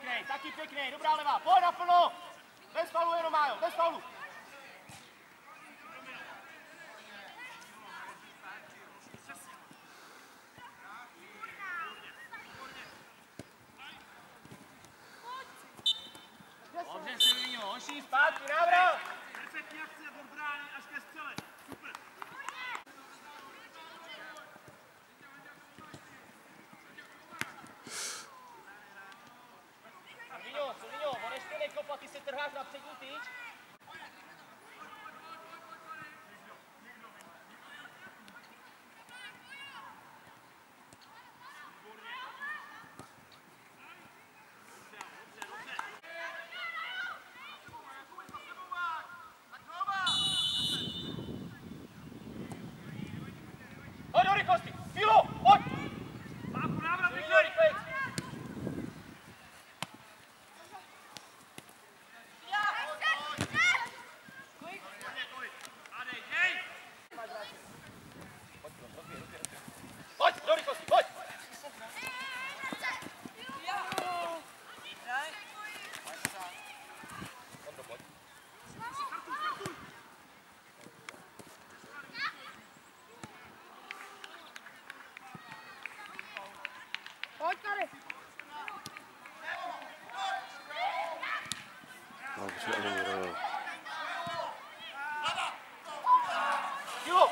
taky pěkný, dobrá levá, pojď naplno! Bez faulu jenom, Májo, bez faulu! Dobře, Silvíňo, hoší, zpátky, návrat! Perfektní akce od brány až ke střele. Super. Silvíňo, on ještě nekopa, ty se trháš na přední tyč. Pojď do rychlosti! Filo, pojď! Páku, návrat, Silvíňo, rychlej! Pojď, do rychlosti, pojď! Ondro, pojď. Pojď tady. Filo!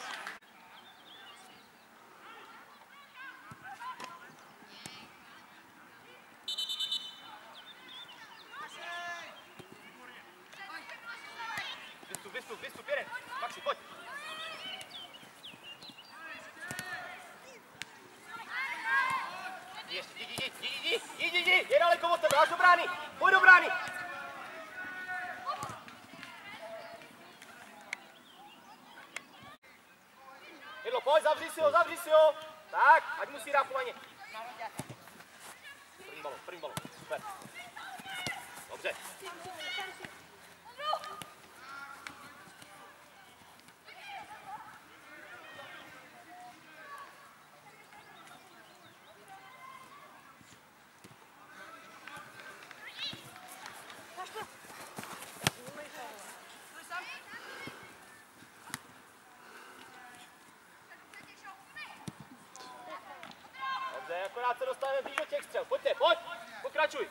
Vystup, jeden. Maxi, pojď. Ještě, jdi, je daleko od tebe, až do brány, pojď do brány. Jedlo, pojď, zavři si ho. Tak, ať musí dát polaně. První balon, super. Dobře. Dobře, akorát se dostaneme blíž do těch střel. Pojďte, pojď, pokračuj.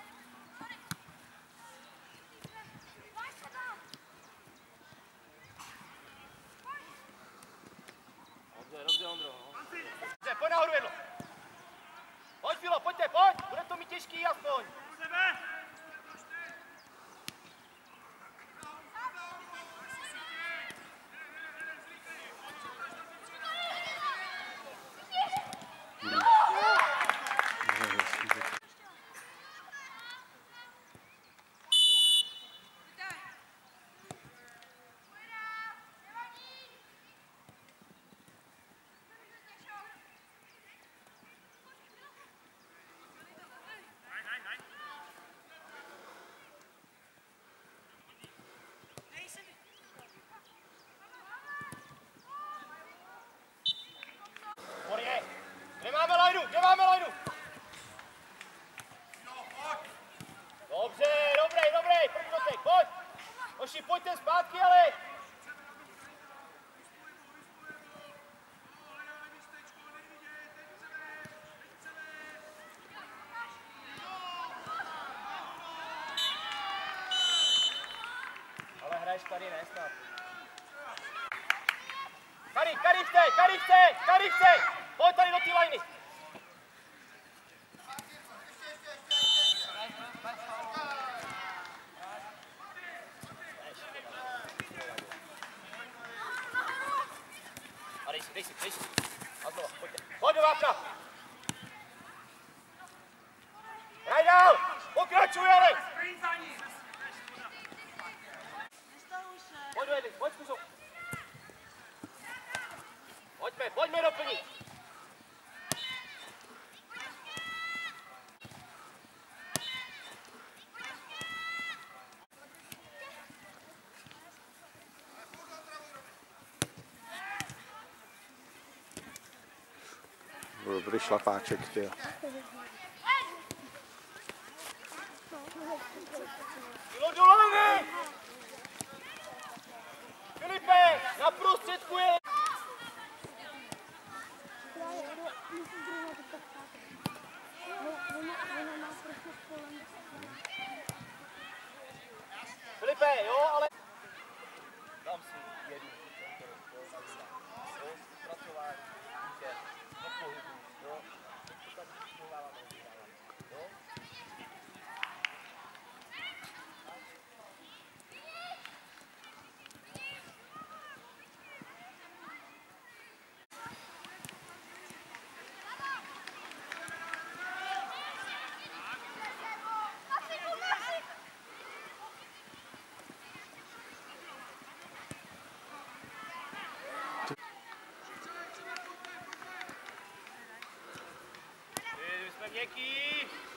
Dobře, Ondro. Dobře, pojď nahoru, Jedlo. Pojď, Filo, pojďte, pojď, bude to mít těžký aspoň. Kde máme lajnu? Dobře, dobrý, první dotek, pojď. Hoši, pojďte zpátky, ale. Ale hraješ tady, ne snad. Kari chce, pojď tady do té lajny. A dej si. A znova, pojďte. Pojď do vápna. Hraj dál, pokračuj, Jarek. Pojď do Edly, pojď zkusou. Pojďme doplnit. Dobrý šlapáček, ty. Filo do levy! Filipe, na prostředku je... Filipe, jo, ale... Dám si jednu zpracování, výběr, do pohybu, jo. To tam mluváváme, jo. My jsme měkký.